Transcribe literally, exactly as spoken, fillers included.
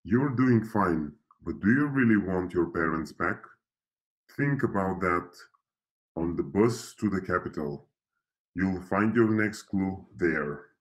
You're doing fine, but do you really want your parents back? Think about that on the bus to the capital. You'll find your next clue there.